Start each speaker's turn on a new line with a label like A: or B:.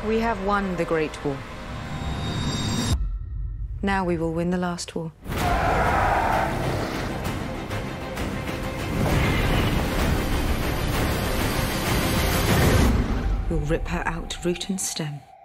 A: We have won the Great War. Now we will win the last war. We'll rip her out root and stem.